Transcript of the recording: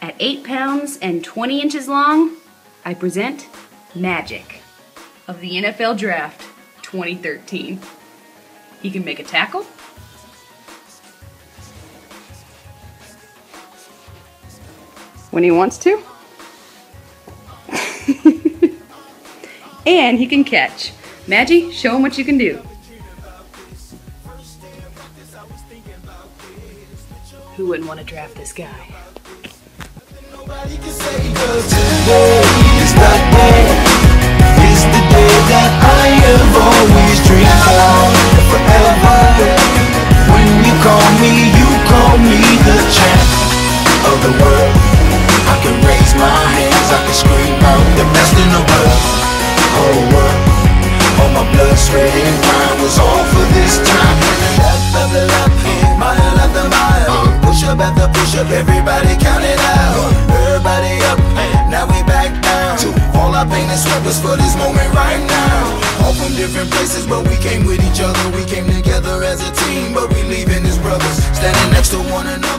At 8 pounds and 20 inches long, I present Magic of the NFL Draft 2013. He can make a tackle, when he wants to, and he can catch. Maggie, show him what you can do. Who wouldn't want to draft this guy? Nobody can say today is the day. It's the day that I have always dreamed of forever. When you call me the champ of the world. I can raise my hands, I can scream out the best in the world. Whole world, all my blood, sweat, and grind was all for this time. Level up, mile after mile, push up after push up, everybody count it out. Everybody up, now we back down. All our pain and sweat was for this moment right now. All from different places, but we came with each other. We came together as a team, but we leaving as brothers, standing next to one another.